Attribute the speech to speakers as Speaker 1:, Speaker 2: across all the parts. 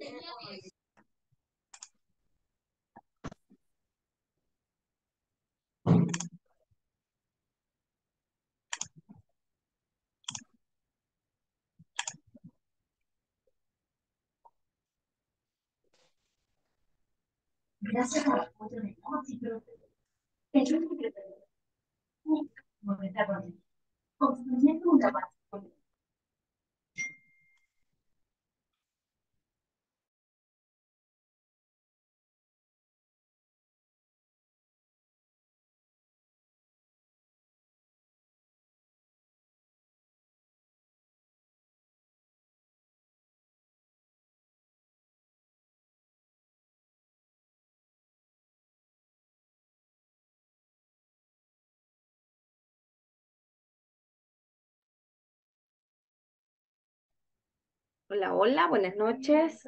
Speaker 1: Gracias a la foto de Monty, pero yo creo que no me está construyendo una base.
Speaker 2: Hola, hola, buenas noches.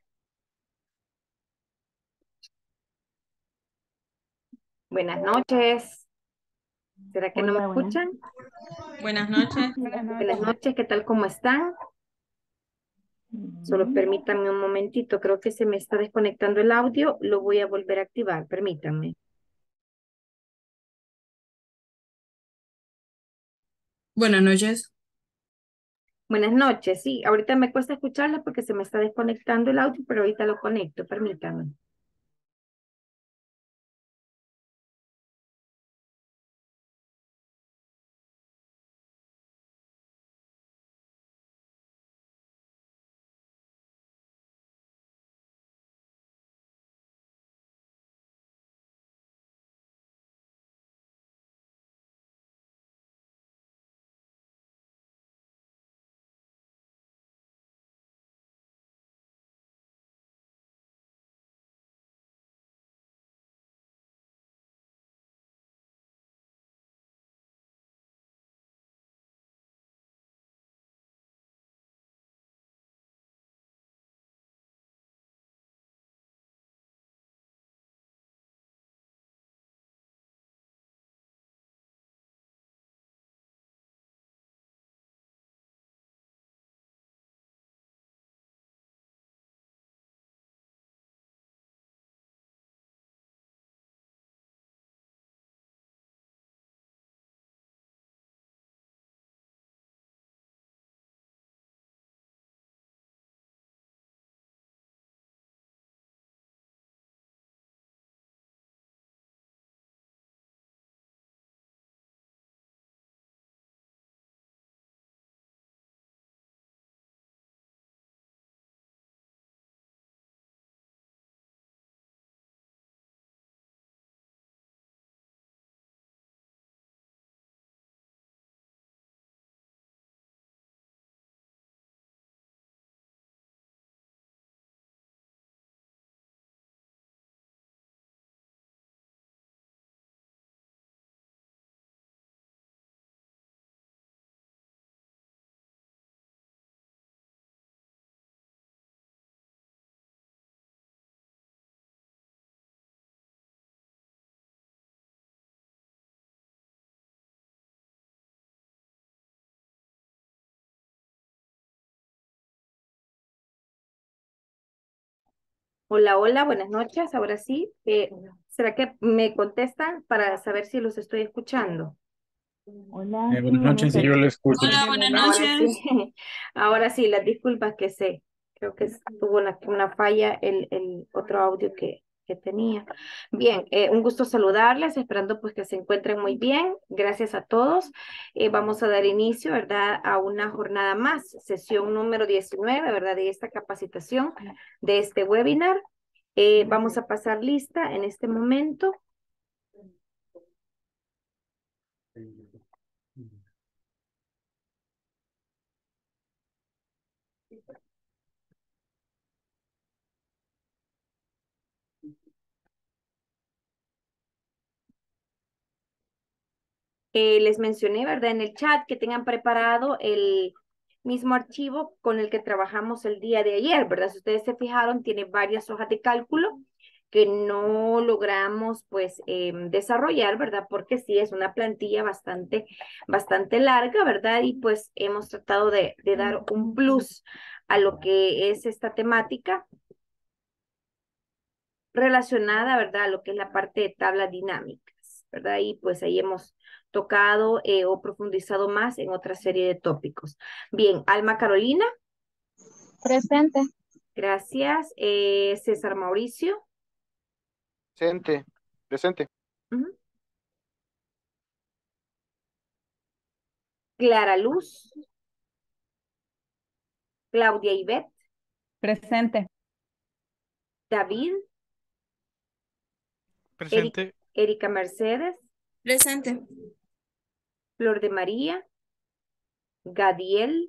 Speaker 2: Buenas noches. ¿Será que no me
Speaker 3: Hola, buenas.
Speaker 2: escuchan?
Speaker 4: Buenas noches.
Speaker 3: Buenas
Speaker 2: Buenas
Speaker 3: noches.
Speaker 2: noches, ¿qué tal? ¿Cómo están? Solo
Speaker 3: Bien.
Speaker 2: permítanme un momentito, creo que se me está desconectando el audio, lo voy a volver a activar, permítanme.
Speaker 4: Buenas noches.
Speaker 2: Buenas noches, sí, ahorita me cuesta escucharla porque se me está desconectando el audio, pero ahorita lo conecto, permítanme. Hola, hola, buenas noches, ahora sí. ¿Será que me contestan para saber si los estoy escuchando?
Speaker 3: Hola, sí,
Speaker 5: Buenas
Speaker 3: buenas
Speaker 5: noches, sí, yo
Speaker 3: noches.
Speaker 5: le escucho.
Speaker 4: Hola, buenas
Speaker 2: Ahora sí,
Speaker 4: noches.
Speaker 2: ahora sí, las disculpas que sé. Creo que tuvo una falla el otro audio que tenía. Bien, un gusto saludarles, esperando pues que se encuentren muy bien. Gracias a todos. Vamos a dar inicio, ¿verdad? A una jornada más, sesión número 19, ¿verdad? De esta capacitación, de este webinar. Vamos a pasar lista en este momento. Les mencioné, ¿verdad? En el chat que tengan preparado el mismo archivo con el que trabajamos el día de ayer, ¿verdad? Si ustedes se fijaron, tiene varias hojas de cálculo que no logramos pues desarrollar, ¿verdad? Porque sí es una plantilla bastante larga, ¿verdad? Y pues hemos tratado de dar un plus a lo que es esta temática relacionada, ¿verdad? A lo que es la parte de tablas dinámicas, ¿verdad? Y pues ahí hemos tocado o profundizado más en otra serie de tópicos. Bien, Alma Carolina.
Speaker 3: Presente.
Speaker 2: Gracias. César Mauricio.
Speaker 5: Presente. Presente.
Speaker 2: Ujú. Clara Luz. Claudia Ivette.
Speaker 3: Presente.
Speaker 2: David.
Speaker 6: Presente.
Speaker 2: Erika Mercedes.
Speaker 4: Presente.
Speaker 2: Flor de María. Gadiel.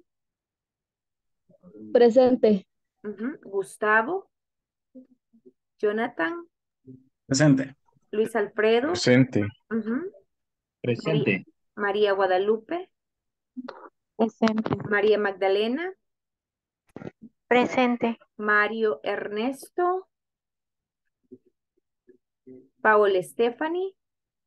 Speaker 3: Presente.
Speaker 2: Gustavo. Jonathan.
Speaker 7: Presente.
Speaker 2: Luis Alfredo.
Speaker 7: Presente.
Speaker 2: Presente. María Guadalupe.
Speaker 3: Presente.
Speaker 2: María Magdalena.
Speaker 3: Presente.
Speaker 2: Mario Ernesto. Paola Stephanie.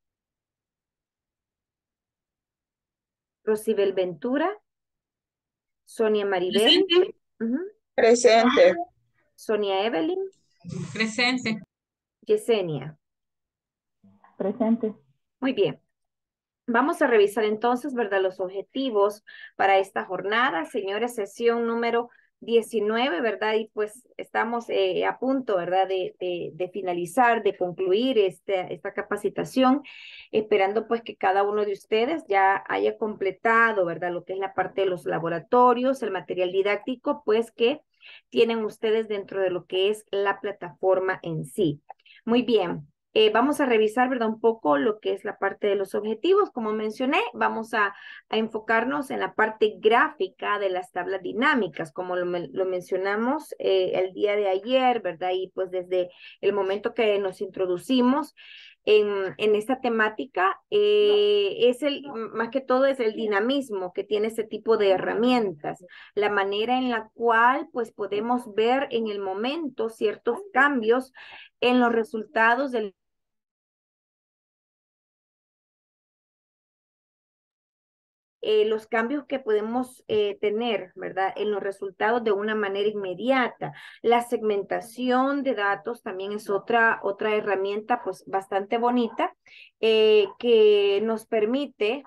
Speaker 2: Rosibel Ventura. Sonia Maribel.
Speaker 3: Presente.
Speaker 2: Sonia Evelyn.
Speaker 4: Presente.
Speaker 2: Yesenia.
Speaker 3: Presente.
Speaker 2: Muy bien. Vamos a revisar entonces, ¿verdad? Los objetivos para esta jornada, señores, sesión número 19, ¿verdad? Y pues estamos a punto, ¿verdad? De finalizar, de concluir esta capacitación, esperando pues que cada uno de ustedes ya haya completado, ¿verdad? Lo que es la parte de los laboratorios, el material didáctico, pues que tienen ustedes dentro de lo que es la plataforma en sí. Muy bien. Vamos a revisar, ¿verdad? Un poco lo que es la parte de los objetivos. Como mencioné, vamos a enfocarnos en la parte gráfica de las tablas dinámicas, como lo mencionamos el día de ayer, ¿verdad? Y pues desde el momento que nos introducimos en esta temática, más que todo es el dinamismo que tiene este tipo de herramientas, la manera en la cual pues podemos ver en el momento ciertos cambios en los resultados del los cambios que podemos tener, ¿verdad? En los resultados de una manera inmediata. La segmentación de datos también es otra herramienta pues bastante bonita que nos permite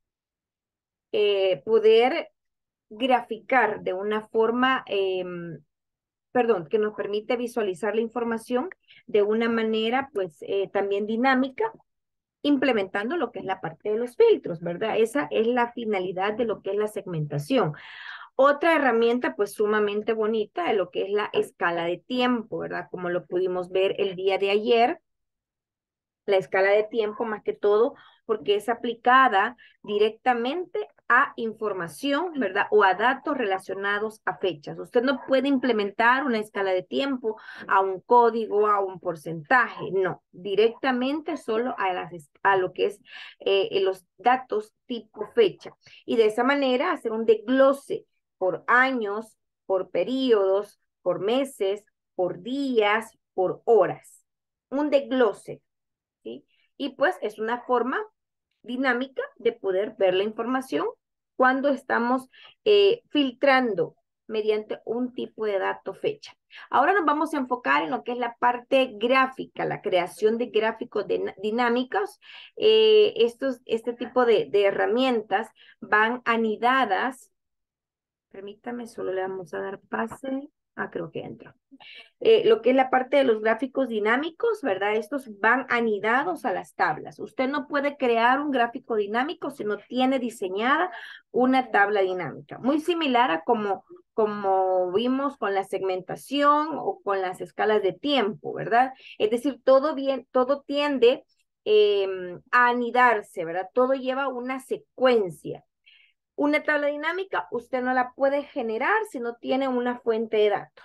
Speaker 2: poder graficar de una forma, que nos permite visualizar la información de una manera pues también dinámica, implementando lo que es la parte de los filtros, ¿verdad? Esa es la finalidad de lo que es la segmentación. Otra herramienta pues sumamente bonita de lo que es la escala de tiempo, ¿verdad? Como lo pudimos ver el día de ayer, la escala de tiempo más que todo porque es aplicada directamente a información, ¿verdad? O a datos relacionados a fechas. Usted no puede implementar una escala de tiempo a un código, a un porcentaje, no. Directamente solo a lo que es los datos tipo fecha. Y de esa manera hacer un desglose por años, por periodos, por meses, por días, por horas. Un desglose. ¿sí? Y pues es una forma dinámica de poder ver la información cuando estamos filtrando mediante un tipo de dato fecha. Ahora nos vamos a enfocar en lo que es la parte gráfica, la creación de gráficos dinámicos. Este tipo de herramientas van anidadas. Permítame, solo le vamos a dar pase. Creo que entra. Lo que es la parte de los gráficos dinámicos, ¿verdad? Estos van anidados a las tablas. Usted no puede crear un gráfico dinámico si no tiene diseñada una tabla dinámica. Muy similar a como vimos con la segmentación o con las escalas de tiempo, ¿verdad? Es decir, todo tiende a anidarse, ¿verdad? Todo lleva una secuencia. Una tabla dinámica usted no la puede generar si no tiene una fuente de datos.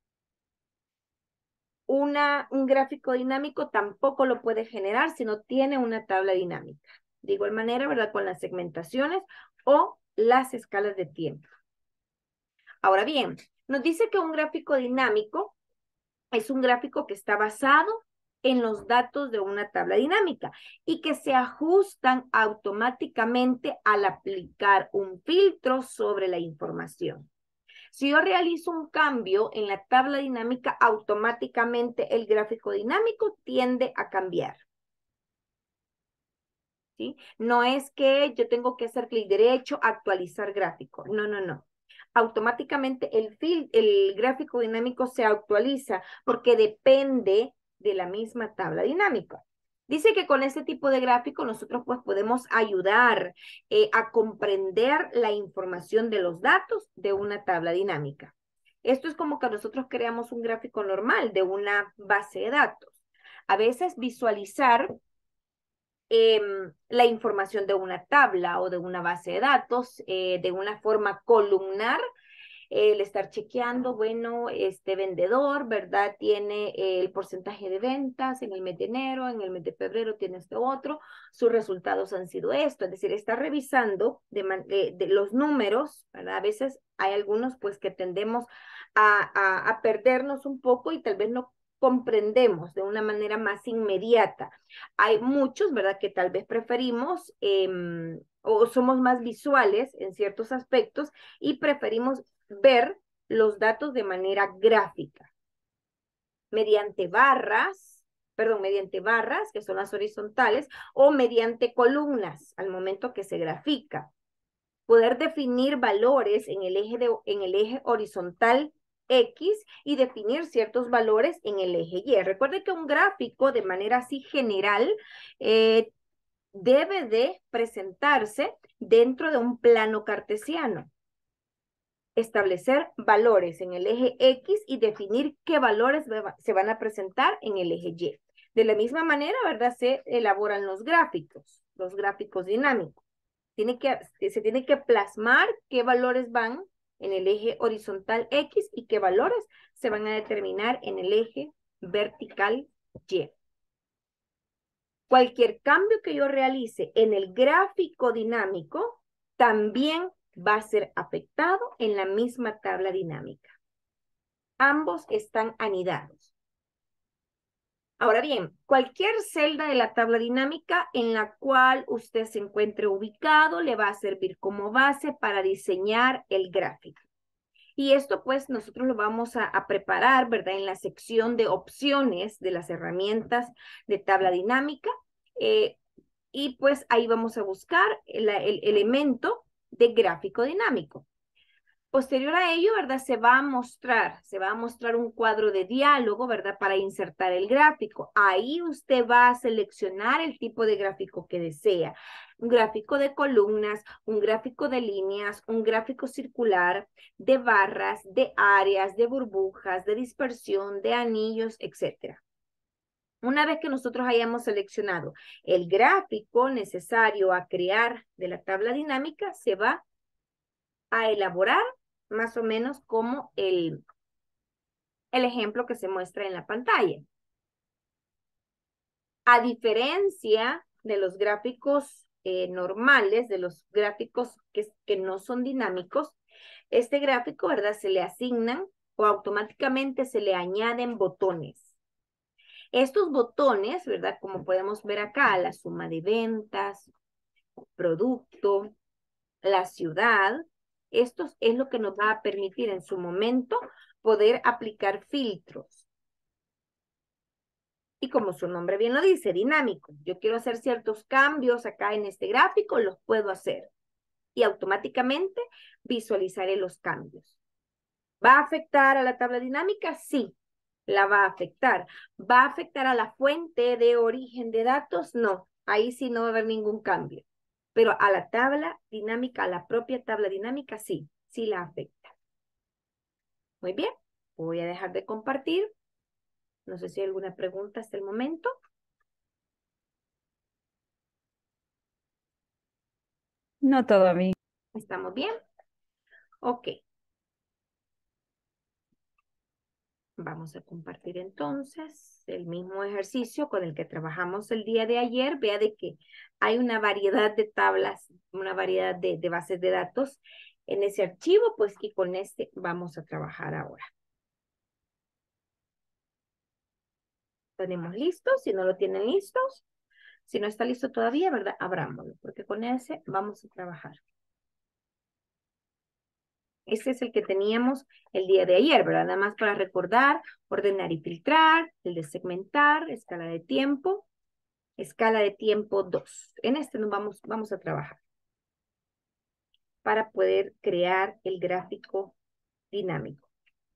Speaker 2: Un gráfico dinámico tampoco lo puede generar si no tiene una tabla dinámica. De igual manera, ¿verdad? Con las segmentaciones o las escalas de tiempo. Ahora bien, nos dice que un gráfico dinámico es un gráfico que está basado en los datos de una tabla dinámica y que se ajustan automáticamente al aplicar un filtro sobre la información. Si yo realizo un cambio en la tabla dinámica, automáticamente el gráfico dinámico tiende a cambiar. ¿Sí? No es que yo tengo que hacer clic derecho, actualizar gráfico. No, no, no. Automáticamente el gráfico dinámico se actualiza porque depende de la misma tabla dinámica. Dice que con este tipo de gráfico nosotros pues podemos ayudar a comprender la información de los datos de una tabla dinámica. Esto es como que nosotros creamos un gráfico normal de una base de datos. A veces visualizar la información de una tabla o de una base de datos de una forma columnar, el estar chequeando, bueno, este vendedor, ¿verdad? Tiene el porcentaje de ventas en el mes de enero, en el mes de febrero tiene este otro, sus resultados han sido esto, es decir, está revisando de los números, ¿verdad? A veces hay algunos pues que tendemos a perdernos un poco y tal vez no comprendemos de una manera más inmediata. Hay muchos, ¿verdad? Que tal vez preferimos o somos más visuales en ciertos aspectos y preferimos ver los datos de manera gráfica. Mediante barras, que son las horizontales, o mediante columnas al momento que se grafica. Poder definir valores en el eje horizontal X y definir ciertos valores en el eje Y. Recuerde que un gráfico de manera así general debe de presentarse dentro de un plano cartesiano. Establecer valores en el eje X y definir qué valores se van a presentar en el eje Y. De la misma manera, ¿verdad? Se elaboran los gráficos dinámicos. Se tiene que plasmar qué valores van en el eje horizontal X y qué valores se van a determinar en el eje vertical Y. Cualquier cambio que yo realice en el gráfico dinámico también va a ser afectado en la misma tabla dinámica. Ambos están anidados. Ahora bien, cualquier celda de la tabla dinámica en la cual usted se encuentre ubicado le va a servir como base para diseñar el gráfico. Y esto pues nosotros lo vamos a preparar, ¿verdad? En la sección de opciones de las herramientas de tabla dinámica. Y pues ahí vamos a buscar el elemento de gráfico dinámico. Posterior a ello, ¿verdad? Se va a mostrar un cuadro de diálogo, ¿verdad? Para insertar el gráfico. Ahí usted va a seleccionar el tipo de gráfico que desea. Un gráfico de columnas, un gráfico de líneas, un gráfico circular, de barras, de áreas, de burbujas, de dispersión, de anillos, etc. Una vez que nosotros hayamos seleccionado el gráfico necesario a crear de la tabla dinámica, se va a elaborar más o menos como el ejemplo que se muestra en la pantalla. A diferencia de los gráficos normales, de los gráficos que no son dinámicos, este gráfico, ¿verdad? Se le asignan o automáticamente se le añaden botones. Estos botones, ¿verdad? Como podemos ver acá, la suma de ventas, producto, la ciudad, esto es lo que nos va a permitir en su momento poder aplicar filtros. Y como su nombre bien lo dice, dinámico. Yo quiero hacer ciertos cambios acá en este gráfico, los puedo hacer. Y automáticamente visualizaré los cambios. ¿Va a afectar a la tabla dinámica? Sí, la va a afectar. ¿Va a afectar a la fuente de origen de datos? No, ahí sí no va a haber ningún cambio. Pero a la tabla dinámica, a la propia tabla dinámica, sí la afecta. Muy bien, voy a dejar de compartir. No sé si hay alguna pregunta hasta el momento.
Speaker 3: No todavía.
Speaker 2: ¿Estamos bien? Ok. Vamos a compartir entonces el mismo ejercicio con el que trabajamos el día de ayer. Vea de que hay una variedad de tablas, una variedad de bases de datos en ese archivo, pues y con este vamos a trabajar ahora. ¿Tenemos listos? Si no lo tienen listos, si no está listo todavía, ¿verdad? Abrámoslo, porque con ese vamos a trabajar. Este es el que teníamos el día de ayer, ¿verdad? Nada más para recordar, ordenar y filtrar, el de segmentar, escala de tiempo 2. En este nos vamos a trabajar para poder crear el gráfico dinámico.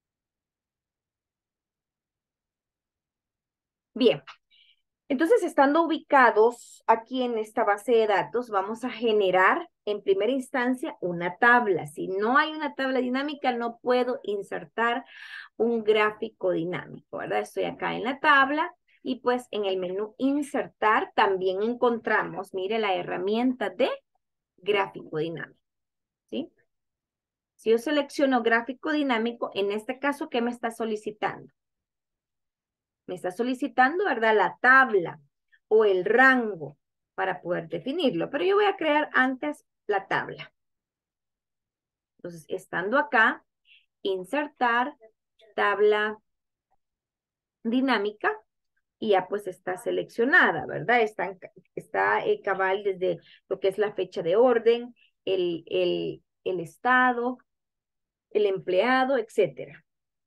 Speaker 2: Bien, entonces estando ubicados aquí en esta base de datos, vamos a generar en primera instancia una tabla. Si no hay una tabla dinámica, no puedo insertar un gráfico dinámico, ¿verdad? Estoy acá en la tabla y pues en el menú insertar también encontramos, mire, la herramienta de gráfico dinámico, ¿sí? Si yo selecciono gráfico dinámico, en este caso, ¿qué me está solicitando? Me está solicitando, ¿verdad? La tabla o el rango para poder definirlo. Pero yo voy a crear antes la tabla. Entonces, estando acá, insertar tabla dinámica y ya pues está seleccionada, ¿verdad? Está cabal desde lo que es la fecha de orden, el estado, el empleado, etcétera.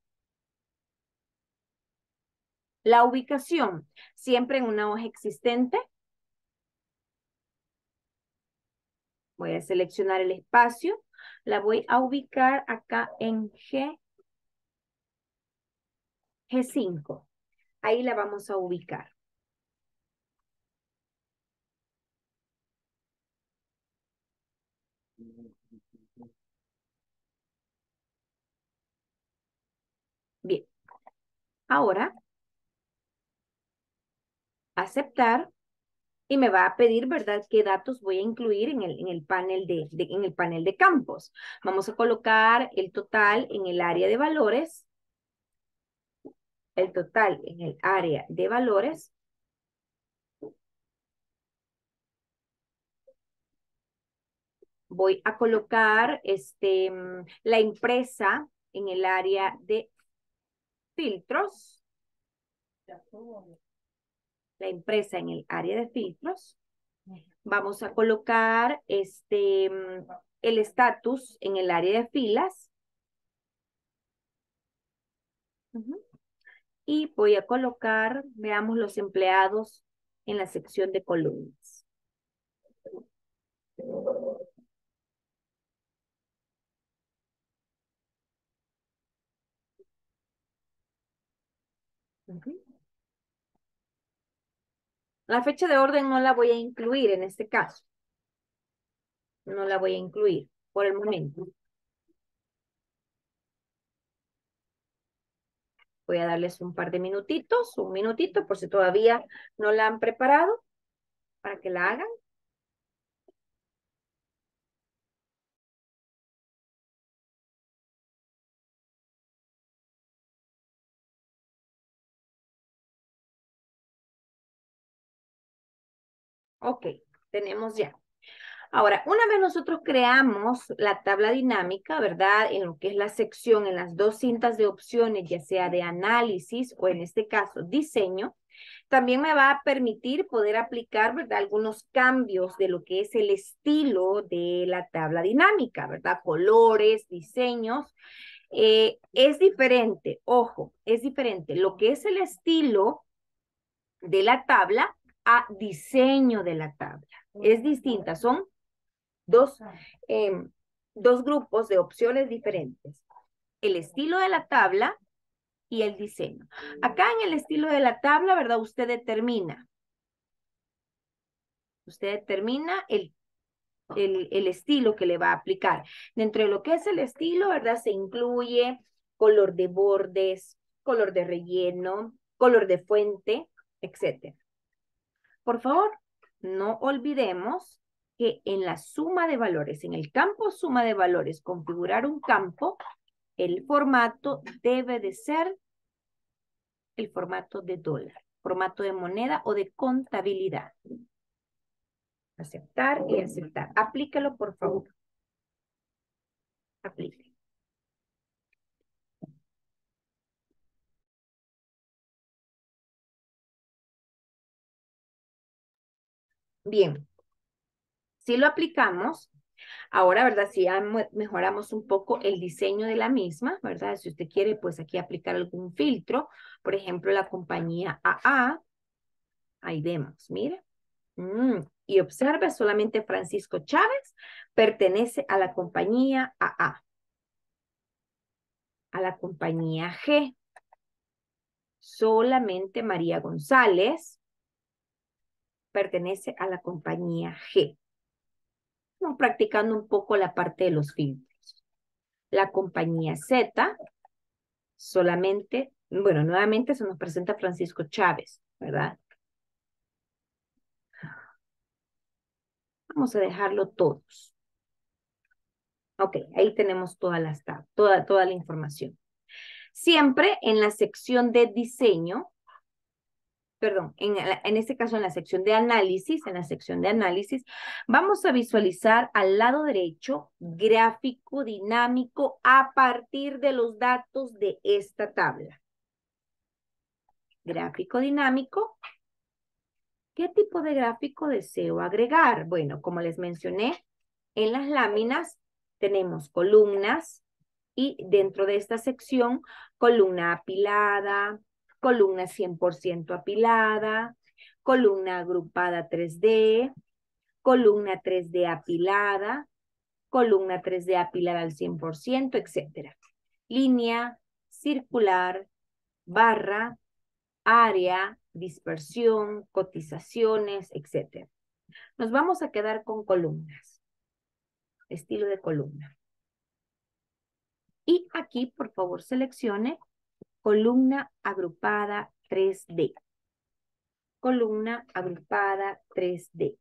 Speaker 2: La ubicación, siempre en una hoja existente. Voy a seleccionar el espacio. La voy a ubicar acá en G5. Ahí la vamos a ubicar. Bien. Ahora, aceptar. Y me va a pedir, ¿verdad?, qué datos voy a incluir en el panel en el panel de campos. Vamos a colocar el total en el área de valores. El total en el área de valores. Voy a colocar la empresa en el área de filtros. La empresa en el área de filtros. Vamos a colocar el estatus en el área de filas. Y voy a colocar, veamos, los empleados en la sección de columnas. La fecha de orden no la voy a incluir en este caso. No la voy a incluir por el momento. Voy a darles un par de minutitos, un minutito, por si todavía no la han preparado, para que la hagan. Ok, tenemos ya. Ahora, una vez nosotros creamos la tabla dinámica, ¿verdad? En lo que es la sección, en las dos cintas de opciones, ya sea de análisis o en este caso diseño, también me va a permitir poder aplicar, ¿verdad?, algunos cambios de lo que es el estilo de la tabla dinámica, ¿verdad? Colores, diseños. Es diferente, ojo, es diferente lo que es el estilo de la tabla a diseño de la tabla. Es distinta, son dos grupos de opciones diferentes. El estilo de la tabla y el diseño. Acá en el estilo de la tabla, ¿verdad? Usted determina el estilo que le va a aplicar. Dentro de lo que es el estilo, ¿verdad? Se incluye color de bordes, color de relleno, color de fuente, etc. Por favor, no olvidemos que en la suma de valores, en el campo suma de valores, configurar un campo, el formato debe de ser el formato de dólar, formato de moneda o de contabilidad. Aceptar y aceptar. Aplíquelo, por favor. Aplique. Bien. Si lo aplicamos, Ahora, ¿verdad? Si ya mejoramos un poco el diseño de la misma, ¿verdad? Si usted quiere, pues aquí aplicar algún filtro. Por ejemplo, la compañía AA. Ahí vemos, mire. Y observe, solamente Francisco Chávez pertenece a la compañía AA. A la compañía G. Solamente María González pertenece a la compañía G. Estamos practicando un poco la parte de los filtros. La compañía Z, solamente, bueno, nuevamente se nos presenta Francisco Chávez, ¿verdad? Vamos a dejarlo todos. Ok, ahí tenemos toda la información. Siempre en la sección de diseño, perdón, en este caso en la sección de análisis, vamos a visualizar al lado derecho gráfico dinámico a partir de los datos de esta tabla. Gráfico dinámico. ¿Qué tipo de gráfico deseo agregar? Bueno, como les mencioné, en las láminas tenemos columnas y dentro de esta sección, columna apilada, columna 100% apilada, columna agrupada 3D, columna 3D apilada, columna 3D apilada al 100%, etcétera. Línea, circular, barra, área, dispersión, cotizaciones, etcétera. Nos vamos a quedar con columnas, estilo de columna. Y aquí, por favor, seleccione columna agrupada 3D. Columna agrupada 3D.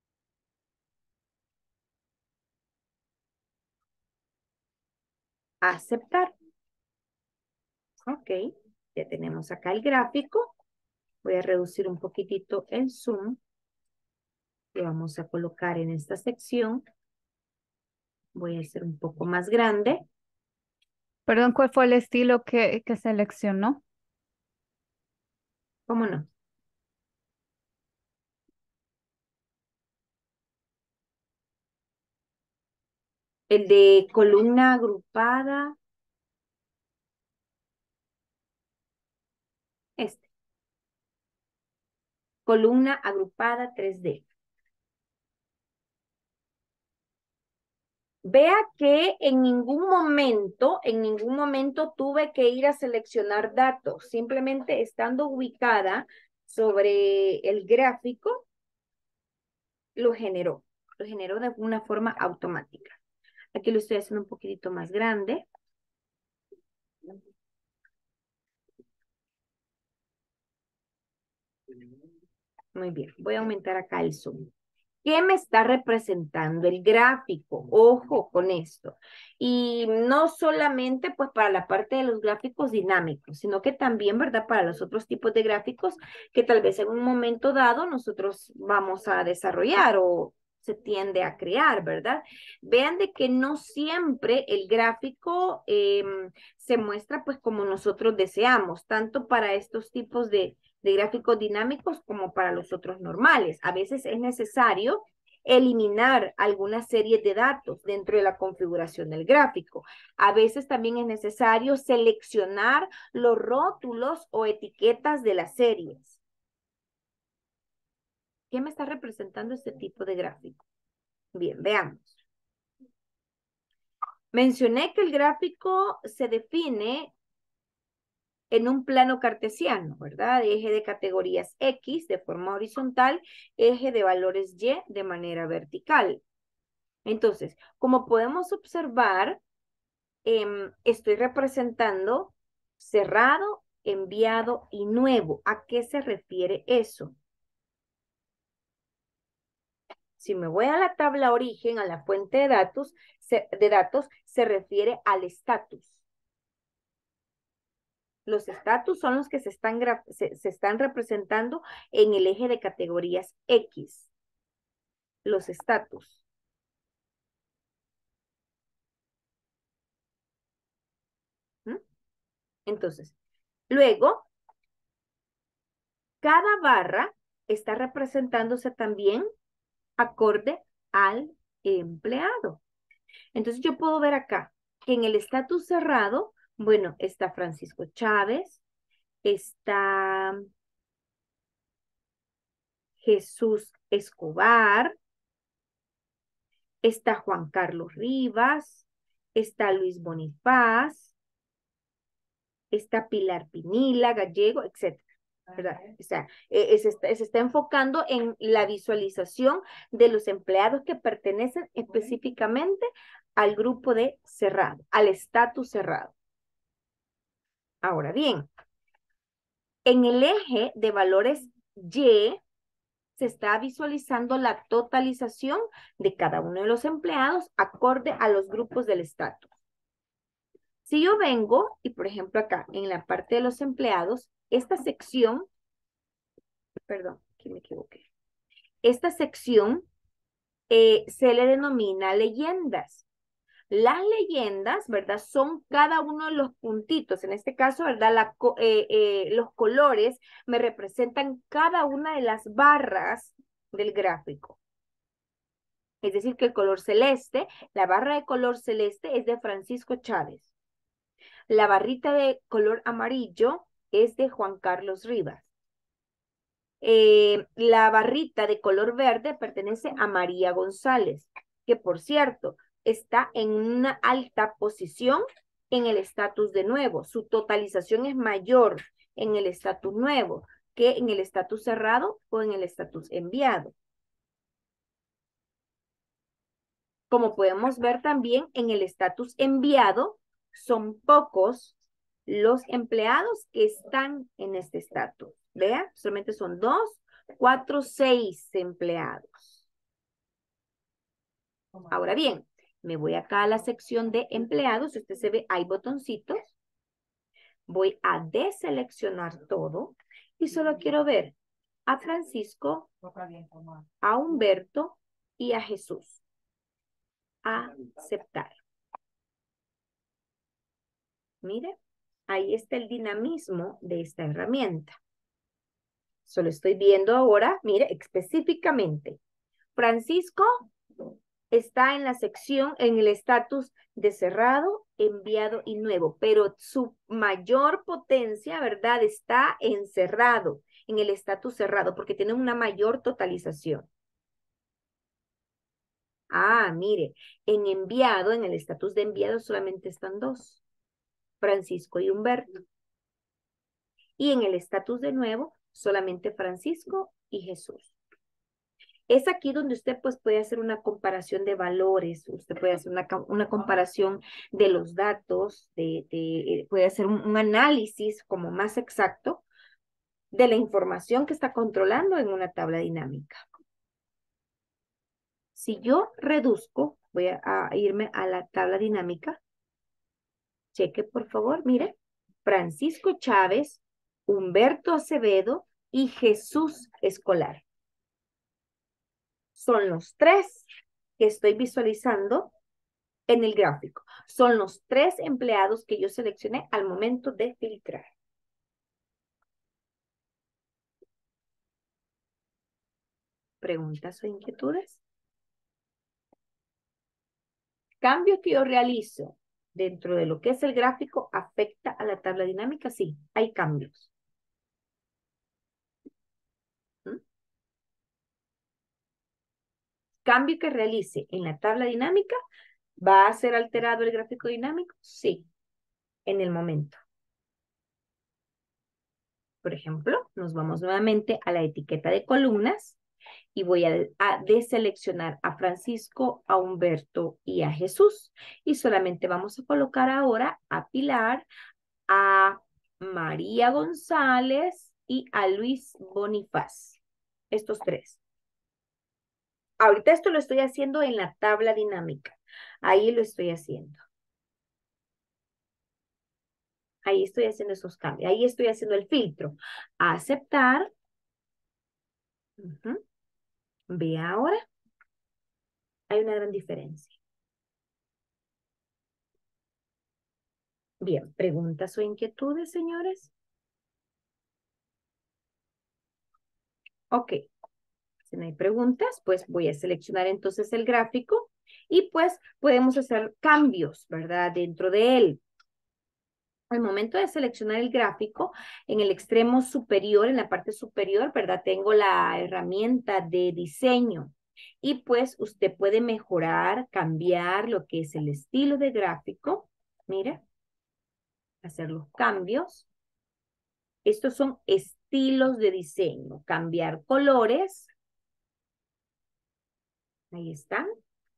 Speaker 2: Aceptar. Ok, ya tenemos acá el gráfico. Voy a reducir un poquitito el zoom. Lo vamos a colocar en esta sección. Voy a hacer un poco más grande.
Speaker 3: Perdón, ¿cuál fue el estilo que seleccionó?
Speaker 2: ¿Cómo no? El de columna agrupada. Este. Columna agrupada 3D. Vea que en ningún momento tuve que ir a seleccionar datos. Simplemente estando ubicada sobre el gráfico, lo generó. Lo generó de una forma automática. Aquí lo estoy haciendo un poquitito más grande. Muy bien, voy a aumentar acá el zoom. ¿Qué me está representando el gráfico? Ojo con esto. Y no solamente pues para la parte de los gráficos dinámicos, sino que también, ¿verdad? Para los otros tipos de gráficos que tal vez en un momento dado nosotros vamos a desarrollar o se tiende a crear, ¿verdad? Vean de que no siempre el gráfico se muestra pues como nosotros deseamos, tanto para estos tipos de gráficos dinámicos como para los otros normales. A veces es necesario eliminar alguna serie de datos dentro de la configuración del gráfico. A veces también es necesario seleccionar los rótulos o etiquetas de las series. ¿Qué me está representando este tipo de gráfico? Bien, veamos. Mencioné que el gráfico se define en un plano cartesiano, ¿verdad? Eje de categorías X de forma horizontal, eje de valores Y de manera vertical. Entonces, como podemos observar, estoy representando cerrado, enviado y nuevo. ¿A qué se refiere eso? Si me voy a la tabla origen, a la fuente de datos, se refiere al estatus. Los estatus son los que se están representando en el eje de categorías X. Los estatus. Entonces, luego, cada barra está representándose también acorde al empleado. Entonces yo puedo ver acá que en el estatus cerrado, bueno, está Francisco Chávez, está Jesús Escobar, está Juan Carlos Rivas, está Luis Bonifaz, está Pilar Pinila, Gallego, etc. ¿Verdad? O sea, se está enfocando en la visualización de los empleados que pertenecen específicamente al grupo de cerrado, al estatus cerrado. Ahora bien, en el eje de valores Y se está visualizando la totalización de cada uno de los empleados acorde a los grupos del estatus. Si yo vengo, y por ejemplo acá, en la parte de los empleados, esta sección, perdón, aquí me equivoqué. Esta sección se le denomina leyendas. Las leyendas, ¿verdad? Son cada uno de los puntitos. En este caso, ¿verdad? Los colores me representan cada una de las barras del gráfico. Es decir, que el color celeste, la barra de color celeste es de Francisco Chávez. La barrita de color amarillo es de Juan Carlos Rivas. La barrita de color verde pertenece a María González, que por cierto, está en una alta posición en el estatus de nuevo. Su totalización es mayor en el estatus nuevo que en el estatus cerrado o en el estatus enviado. Como podemos ver también en el estatus enviado, son pocos los empleados que están en este estatus. Vea, solamente son 2, 4, 6 empleados. Ahora bien, me voy acá a la sección de empleados. Si usted se ve, hay botoncitos. Voy a deseleccionar todo y solo quiero ver a Francisco, a Humberto y a Jesús. Aceptar. Mire, ahí está el dinamismo de esta herramienta. Solo estoy viendo ahora, mire, específicamente. Francisco está en la sección, en el estatus de cerrado, enviado y nuevo, pero su mayor potencia, ¿verdad? Está en cerrado, en el estatus cerrado, porque tiene una mayor totalización. Ah, mire, en enviado, en el estatus de enviado solamente están 2, Francisco y Humberto. Y en el estatus de nuevo, solamente Francisco y Jesús. Es aquí donde usted pues puede hacer una comparación de valores, usted puede hacer una comparación de los datos, puede hacer un análisis como más exacto de la información que está controlando en una tabla dinámica. Si yo reduzco, voy a irme a la tabla dinámica. Cheque por favor, mire. Francisco Chávez, Humberto Acevedo y Jesús Escolar. Son los 3 que estoy visualizando en el gráfico. Son los 3 empleados que yo seleccioné al momento de filtrar. ¿Preguntas o inquietudes? Cambio que yo realizo dentro de lo que es el gráfico afecta a la tabla dinámica. Sí, hay cambios. Cambio que realice en la tabla dinámica, ¿va a ser alterado el gráfico dinámico? Sí, en el momento. Por ejemplo, nos vamos nuevamente a la etiqueta de columnas y voy a deseleccionar a Francisco, a Humberto y a Jesús. Y solamente vamos a colocar ahora a Pilar, a María González y a Luis Bonifaz. Estos 3. Ahorita esto lo estoy haciendo en la tabla dinámica. Ahí lo estoy haciendo. Ahí estoy haciendo esos cambios. Ahí estoy haciendo el filtro. Aceptar. Ve ahora. Hay una gran diferencia. Bien, ¿preguntas o inquietudes, señores? Ok. Si no hay preguntas, pues voy a seleccionar entonces el gráfico y pues podemos hacer cambios, ¿verdad? Dentro de él. Al momento de seleccionar el gráfico, en el extremo superior, en la parte superior, ¿verdad? Tengo la herramienta de diseño y pues usted puede mejorar, cambiar lo que es el estilo de gráfico. Mira, hacer los cambios. Estos son estilos de diseño. Cambiar colores. Ahí están.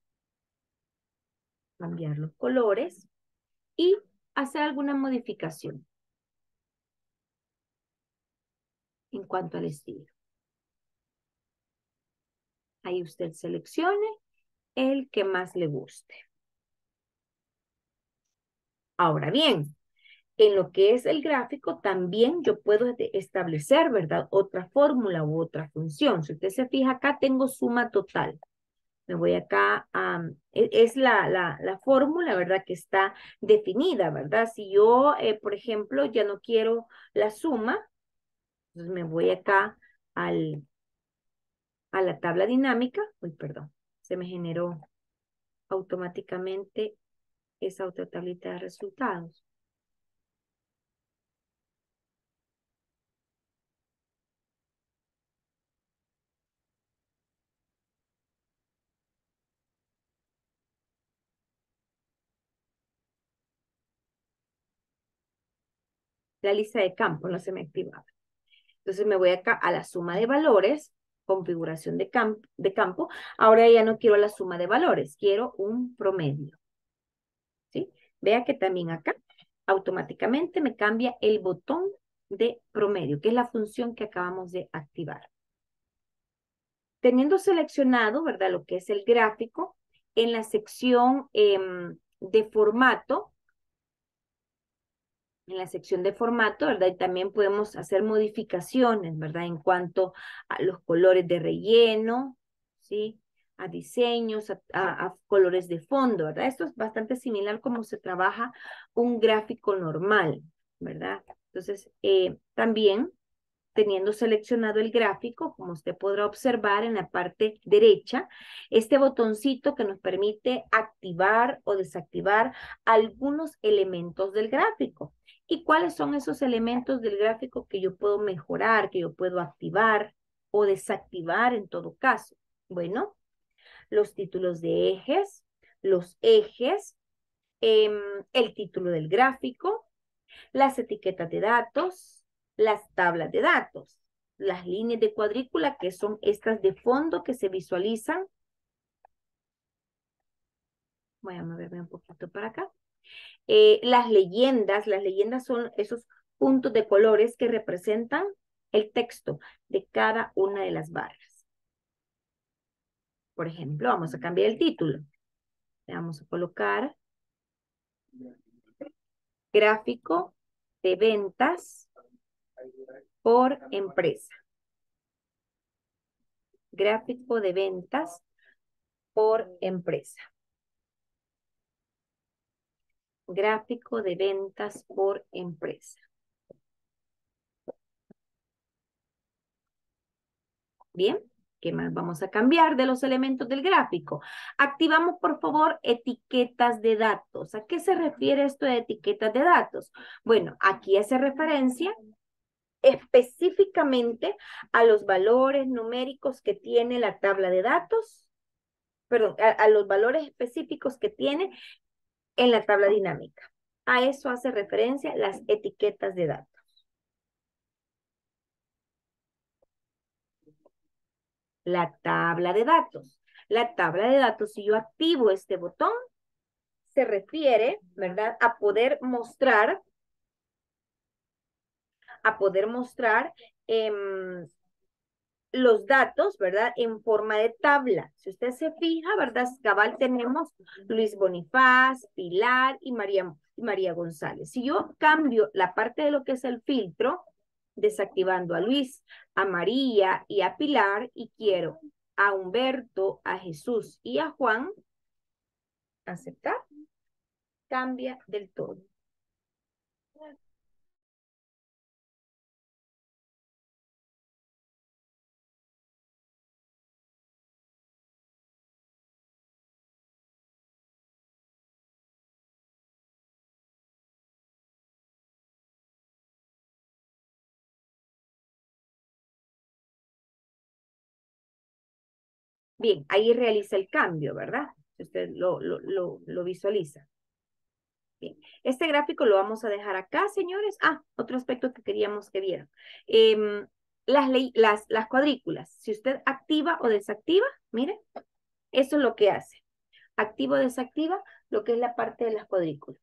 Speaker 2: Cambiar los colores y hacer alguna modificación en cuanto al estilo. Ahí usted seleccione el que más le guste. Ahora bien, en lo que es el gráfico también yo puedo establecer, ¿verdad? Otra fórmula u otra función. Si usted se fija acá, tengo suma total. Me voy acá a, es la fórmula, ¿verdad? Que está definida, ¿verdad? Si yo, por ejemplo, ya no quiero la suma, entonces me voy acá a la tabla dinámica. Uy, perdón, se me generó automáticamente esa otra tablita de resultados. La lista de campo no se me activaba. Entonces me voy acá a la suma de valores, configuración de campo. Ahora ya no quiero la suma de valores, quiero un promedio. ¿Sí? Vea que también acá automáticamente me cambia el botón de promedio, que es la función que acabamos de activar. Teniendo seleccionado, ¿verdad? Lo que es el gráfico, en la sección de formato, ¿verdad? Y también podemos hacer modificaciones, ¿verdad? En cuanto a los colores de relleno, ¿sí? A diseños, a colores de fondo, ¿verdad? Esto es bastante similar como se trabaja un gráfico normal, ¿verdad? Entonces, también teniendo seleccionado el gráfico, como usted podrá observar en la parte derecha, este botoncito que nos permite activar o desactivar algunos elementos del gráfico. ¿Y cuáles son esos elementos del gráfico que yo puedo mejorar, que yo puedo activar o desactivar en todo caso? Bueno, los títulos de ejes, los ejes, el título del gráfico, las etiquetas de datos, las tablas de datos, las líneas de cuadrícula, que son estas de fondo que se visualizan. Voy a moverme un poquito para acá. Las leyendas son esos puntos de colores que representan el texto de cada una de las barras. Por ejemplo, vamos a cambiar el título. Le vamos a colocar gráfico de ventas por empresa. Gráfico de ventas por empresa. Gráfico de ventas por empresa. Bien, ¿qué más vamos a cambiar de los elementos del gráfico? Activamos, por favor, etiquetas de datos. ¿A qué se refiere esto de etiquetas de datos? Bueno, aquí hace referencia específicamente a los valores numéricos que tiene la tabla de datos, perdón, a los valores específicos que tiene en la tabla dinámica. A eso hace referencia las etiquetas de datos. La tabla de datos. La tabla de datos, si yo activo este botón, se refiere, ¿verdad? A poder mostrar los datos, ¿verdad? En forma de tabla. Si usted se fija, ¿verdad? Cabal tenemos Luis Bonifaz, Pilar y María González. Si yo cambio la parte de lo que es el filtro, desactivando a Luis, a María y a Pilar, y quiero a Humberto, a Jesús y a Juan, aceptar, cambia del todo. Bien, ahí realiza el cambio, ¿verdad? Usted lo visualiza. Bien, este gráfico lo vamos a dejar acá, señores. Ah, otro aspecto que queríamos que vieran. Las cuadrículas, si usted activa o desactiva, mire, eso es lo que hace. Activa o desactiva lo que es la parte de las cuadrículas.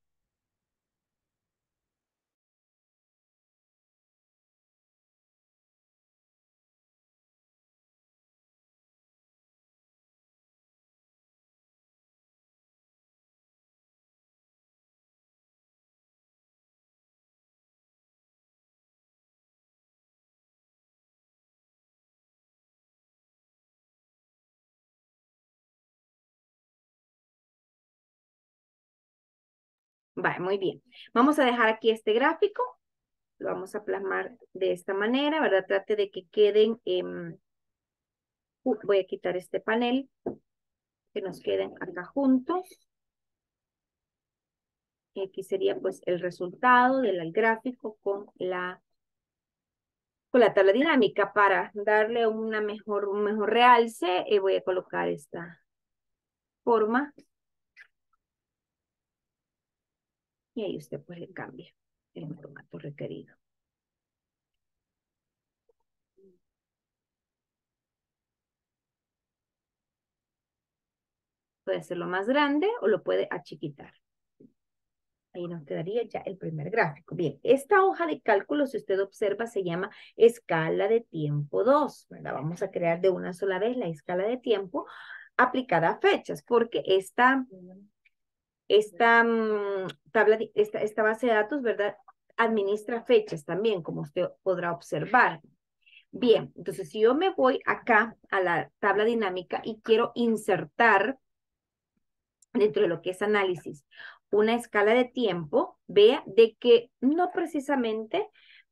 Speaker 2: Vale, muy bien. Vamos a dejar aquí este gráfico. Lo vamos a plasmar de esta manera, ¿verdad? Trate de que queden, voy a quitar este panel, que nos queden acá juntos. Y aquí sería pues el resultado del gráfico con la tabla dinámica. Para darle un mejor realce, voy a colocar esta forma. Y ahí usted pues le cambia el formato requerido. Puede hacerlo más grande o lo puede achiquitar. Ahí nos quedaría ya el primer gráfico. Bien, esta hoja de cálculo, si usted observa, se llama escala de tiempo 2, ¿verdad? Vamos a crear de una sola vez la escala de tiempo aplicada a fechas, porque esta base de datos, ¿verdad? Administra fechas también, como usted podrá observar. Bien, entonces si yo me voy acá a la tabla dinámica y quiero insertar dentro de lo que es análisis una escala de tiempo, vea de que no precisamente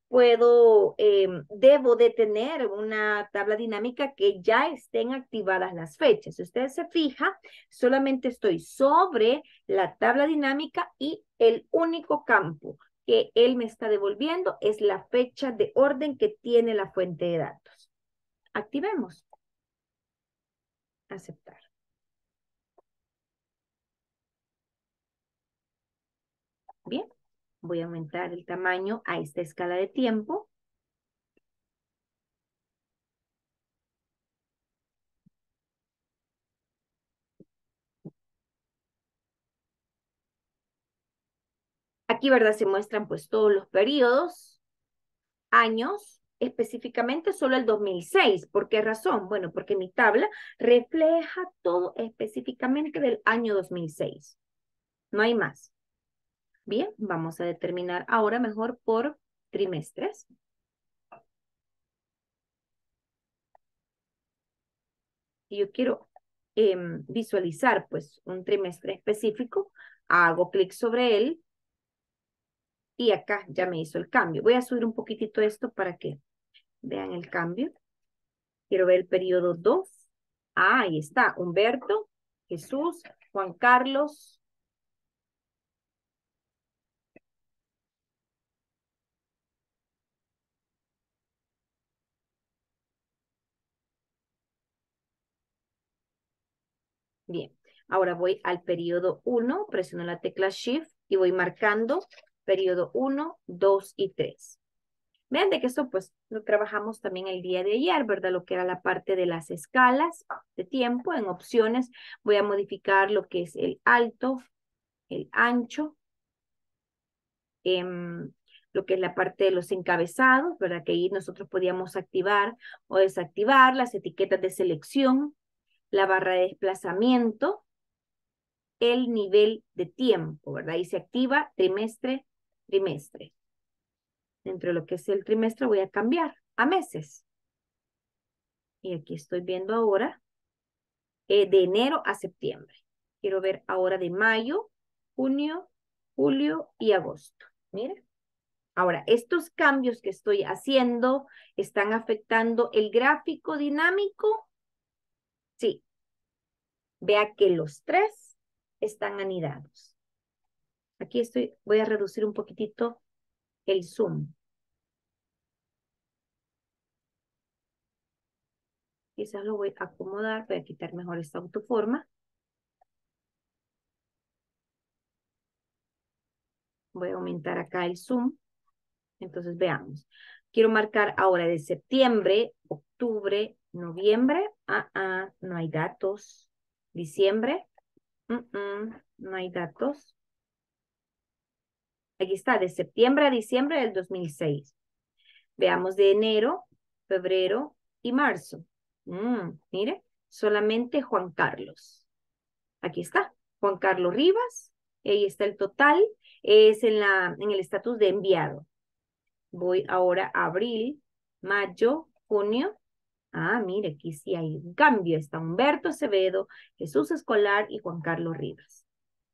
Speaker 2: debo de tener una tabla dinámica que ya estén activadas las fechas. Si usted se fija, solamente estoy sobre la tabla dinámica y el único campo que él me está devolviendo es la fecha de orden que tiene la fuente de datos. Activemos. Aceptar. Bien, voy a aumentar el tamaño a esta escala de tiempo. Aquí, ¿verdad? Se muestran pues todos los periodos, años, específicamente solo el 2006. ¿Por qué razón? Bueno, porque mi tabla refleja todo específicamente del año 2006. No hay más. Bien, vamos a determinar ahora mejor por trimestres. Si yo quiero visualizar pues un trimestre específico, hago clic sobre él y acá ya me hizo el cambio. Voy a subir un poquitito esto para que vean el cambio. Quiero ver el periodo 2. Ah, ahí está. Humberto, Jesús, Juan Carlos. Bien. Ahora voy al periodo 1. Presiono la tecla Shift y voy marcando periodo 1, 2 y 3. Vean de que esto pues lo trabajamos también el día de ayer, ¿verdad? Lo que era la parte de las escalas de tiempo. En opciones voy a modificar lo que es el alto, el ancho, lo que es la parte de los encabezados, ¿verdad? Que ahí nosotros podíamos activar o desactivar las etiquetas de selección, la barra de desplazamiento, el nivel de tiempo, ¿verdad? Y se activa trimestre, trimestre. Dentro de lo que es el trimestre voy a cambiar a meses. Y aquí estoy viendo ahora de enero a septiembre. Quiero ver ahora de mayo, junio, julio y agosto. Miren. Ahora, estos cambios que estoy haciendo están afectando el gráfico dinámico. Sí. Vea que los tres están anidados. Aquí voy a reducir un poquitito el zoom. Quizás lo voy a acomodar, voy a quitar mejor esta autoforma. Voy a aumentar acá el zoom. Entonces veamos. Quiero marcar ahora de septiembre, octubre, noviembre. No hay datos. Diciembre. No hay datos. Aquí está, de septiembre a diciembre del 2006. Veamos de enero, febrero y marzo. Mire, solamente Juan Carlos. Aquí está, Juan Carlos Rivas. Ahí está el total. Es en el estatus de enviado. Voy ahora a abril, mayo, junio. Mire, aquí sí hay un cambio. Está Humberto Acevedo, Jesús Escolar y Juan Carlos Rivas.